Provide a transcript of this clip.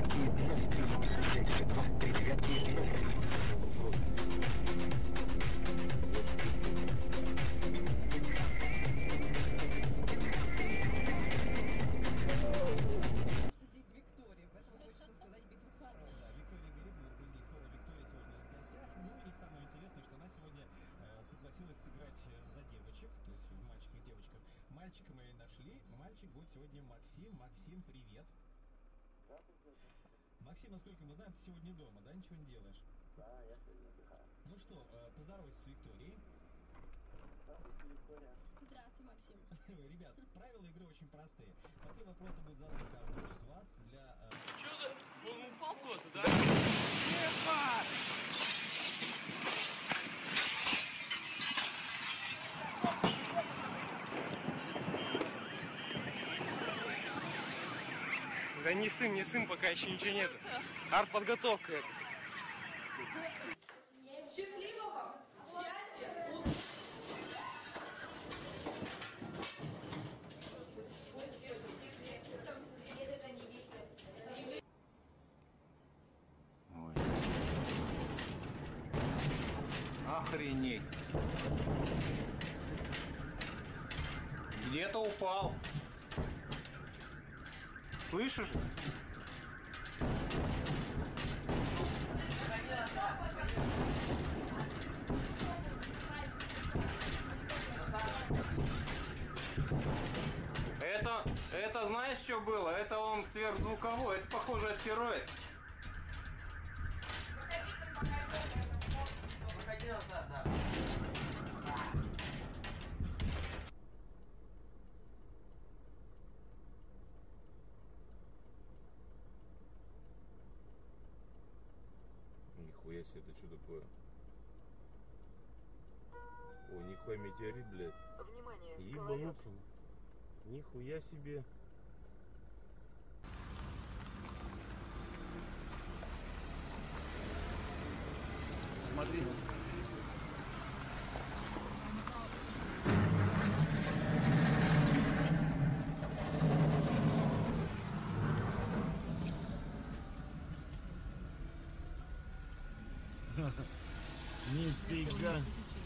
Здесь Виктория, поэтому хочется сказать битва хоров. Да, Виктория Грибова, руководитель хора Виктория сегодня у нас в гостях. Ну и самое интересное, что она сегодня согласилась сыграть за девочек, то есть мальчиков и девочках. Мальчика мы нашли, мальчик будет сегодня Максим. Максим, привет. Да, привет. Максим, насколько мы знаем, ты сегодня дома, да, ничего не делаешь? Да, я сегодня отдыхаю. Ну что, поздоровайся с Викторией. Здравствуйте, Виктория. Здравствуй, Максим. Ребят, правила игры очень простые. По 3 вопроса будет заданы каждому из вас для... Чё за... Он упал куда-то, да? Да не сын, пока еще ничего нет. Артподготовка это. Счастливого! Счастья! Ой. Охренеть. Где-то упал. Слышишь? Это знаешь, что было? Это он сверхзвуковой. Это, похоже, астероид. Выходи назад, да. Нихуя себе, это что такое? О, нихуя метеорит, блядь. Внимание, Ебануться. Нихуя себе. Смотри. Нифига.